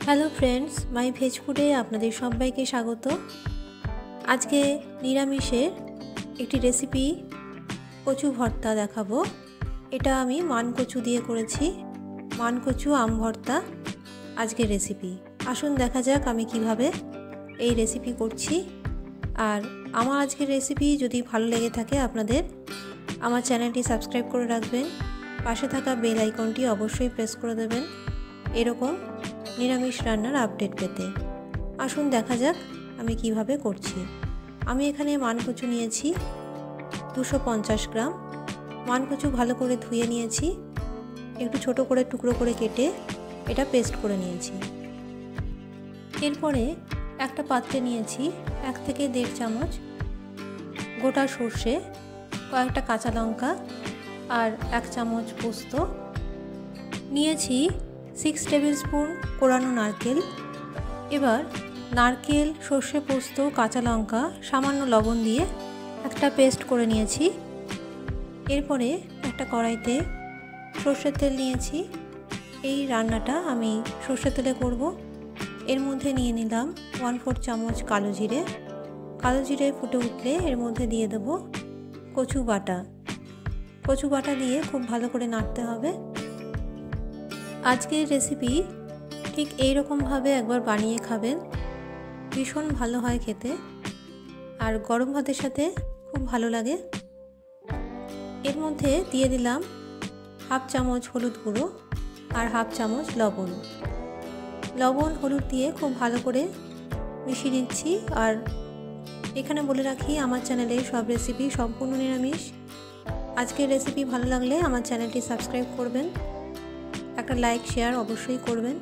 Hello friends, মাই veg ফুডে আপনাদের সবাইকে স্বাগত। আজকে নিরামিষের একটি রেসিপি কচু ভর্তা দেখাবো। এটা আমি মান কচু দিয়ে করেছি। মান কচু আম ভর্তা আজকের রেসিপি। আসুন দেখা যাক আমি কিভাবে এই রেসিপি করছি। আর আমার আজকের রেসিপি যদি ভালো লেগে থাকে আপনাদের, আমার চ্যানেলটি সাবস্ক্রাইব করে রাখবেন। পাশে থাকা বেল আইকনটি অবশ্যই প্রেস করে দেবেন এরকম নিরামিষ রান্নার আপডেট পেতে। আসুন দেখা যাক আমি কিভাবে করছি। আমি এখানে মান কচু নিয়েছি 250 গ্রাম। মান কচু ভালো করে ধুয়ে নিয়েছি, একটু ছোট করে টুকরো করে কেটে এটা পেস্ট করে নিয়েছি। এরপরে একটা পাত্রে নিয়েছি 1 থেকে 1.5 চামচ গোটা সর্ষে, কয়েকটা কাঁচা লঙ্কা আর 1 চামচ পোস্ত নিয়েছি। 6 টেবিল স্পুন কোরানো নারকেল। এবার নারকেল, সর্ষে, পোস্ত, কাঁচা লঙ্কা, সামান্য লবণ দিয়ে একটা পেস্ট করে নিয়েছি। এরপরে একটা কড়াইতে সর্ষের তেল নিয়েছি। এই রান্নাটা আমি সর্ষের তেলে করব। এর মধ্যে নিয়ে নিলাম 1/4 চামচ কালো জিরে। কালো জিরে ফুটে উঠলে এর মধ্যে দিয়ে দেব কচু বাটা। কচু বাটা দিয়ে খুব ভালো করে নাড়তে হবে। আজকের রেসিপি ঠিক এই রকমভাবে একবার বানিয়ে খাবেন, ভীষণ ভালো হয় খেতে, আর গরম ভাতের সাথে খুব ভালো লাগে। এর মধ্যে দিয়ে দিলাম 1/2 চামচ হলুদ গুঁড়ো আর 1/2 চামচ লবণ। লবণ হলুদ দিয়ে খুব ভালো করে মিশিয়ে নিচ্ছি। আর এখানে বলে রাখি, আমার চ্যানেলে সব রেসিপি সম্পূর্ণ নিরামিষ। আজকের রেসিপি ভালো লাগলে আমার চ্যানেলটি সাবস্ক্রাইব করবেন, একটা লাইক শেয়ার অবশ্যই করবেন।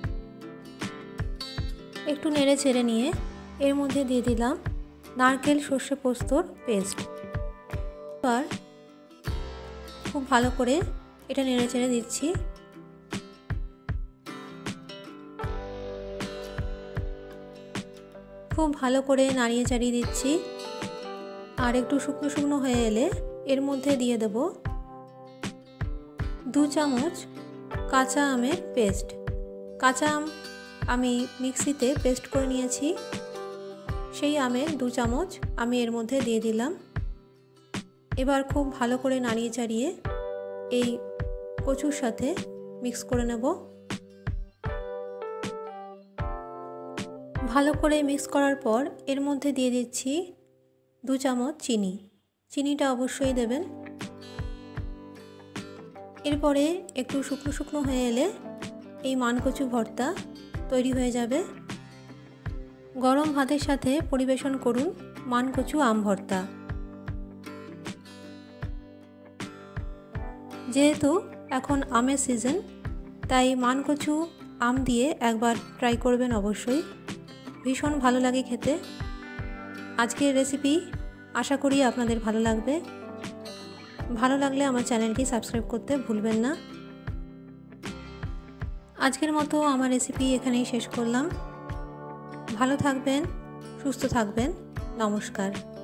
একটু নেড়ে চেড়ে নিয়ে এর মধ্যে দিয়ে দিলাম নারকেল, সর্ষে, পোস্তর পেস্ট। এবার খুব ভালো করে এটা নেড়ে চেড়ে দিচ্ছি। খুব ভালো করে নাড়িয়ে চাড়িয়ে দিচ্ছি। আর একটু শুকনো শুকনো হয়ে এলে এর মধ্যে দিয়ে দেব 2 চামচ কাঁচা আমের পেস্ট। কাঁচা আম আমি মিক্সিতে পেস্ট করে নিয়েছি। সেই আমের 2 চামচ আমি এর মধ্যে দিয়ে দিলাম। এবার খুব ভালো করে নাড়িয়ে চাড়িয়ে এই কচুর সাথে মিক্স করে নেব। ভালো করে মিক্স করার পর এর মধ্যে দিয়ে দিচ্ছি 2 চামচ চিনি। চিনিটা অবশ্যই দেবেন। এরপরে একটু শুকনো শুকনো হয়ে এলে এই মান কচু ভর্তা তৈরি হয়ে যাবে। গরম ভাতের সাথে পরিবেশন করুন মান কচু আম ভর্তা। যেহেতু এখন আমের সিজন, তাই মান কচু আম দিয়ে একবার ট্রাই করবেন অবশ্যই, ভীষণ ভালো লাগে খেতে। আজকের রেসিপি আশা করি আপনাদের ভালো লাগবে। ভালো লাগলে আমার চ্যানেলটি সাবস্ক্রাইব করতে ভুলবেন না। আজকের মতো আমার রেসিপি এখানেই শেষ করলাম। ভালো থাকবেন, সুস্থ থাকবেন। নমস্কার।